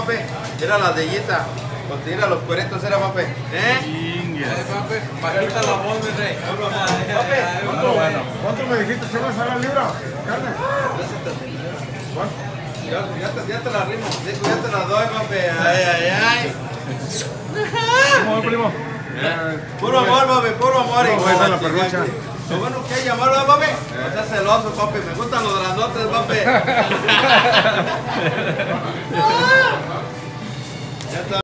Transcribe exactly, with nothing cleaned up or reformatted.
papi. Mira la dellita. Pues tira los cueritos, era, papi. ¿Eh? papi, bajita la voz, mi rey. Papi, ¿Cuánto, bueno. ¿Cuánto me dijiste? ¿Se va a salir la libra? ¿Carne? ¿Cuánto? Ya, ya, te, ya te la rimo, digo, ya te la doy, papi. Ay, ay, ay. ¿Cómo, primo? Puro amor, papi, puro amor. Puro y amor, como la chica, perrucha. aquí. Lo bueno que hay llamar, ¿verdad, papi? No seas celoso, papi. Me gustan los grandotes, papi. Ya está.